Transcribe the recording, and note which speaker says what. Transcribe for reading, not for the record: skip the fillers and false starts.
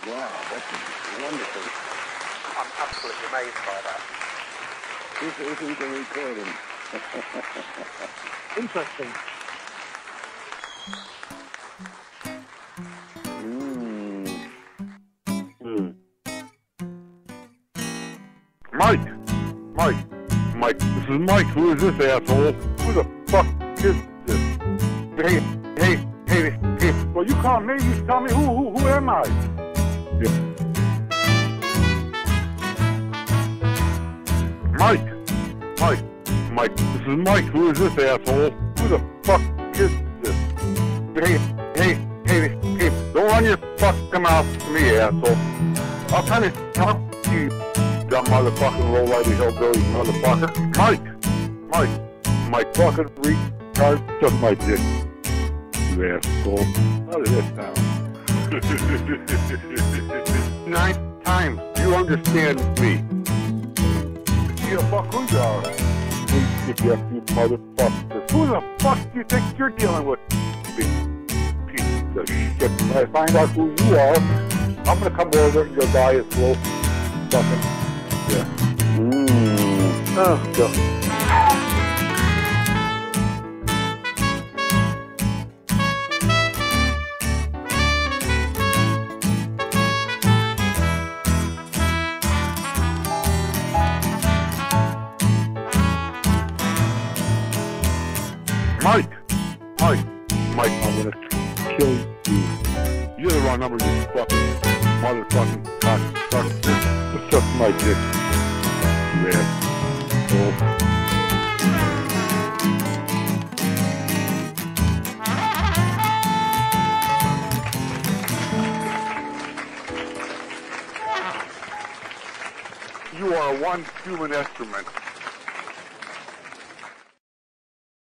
Speaker 1: Wow, that's wonderful.
Speaker 2: I'm absolutely amazed by that.
Speaker 1: This isn't a recording.
Speaker 3: Interesting.
Speaker 4: Mike, this is Mike. Who is this asshole? Who the fuck is this? Hey. Well, you call me. You tell me who am I? Yeah. Mike, this is Mike. Who is this asshole? Who the fuck is this? Hey, don't run your fucking mouth to me, asshole. I'll kind of talk to you, dumb motherfucking low-lighty hillbilly motherfucker. Mike, fucking retard, suck my dick, you asshole. How did this sound? 9 times, you understand me. You the fuck who you are? You motherfucker. Who the fuck do you think you're dealing with? Piece of shit. When I find out who you are, I'm gonna come over and your guy is slow. Fucking. Yeah. Oh, God. Mike, I'm gonna kill you. You're the wrong number, you fucking motherfucking cocksucker. What's up, my dick? You asshole. You are one human instrument.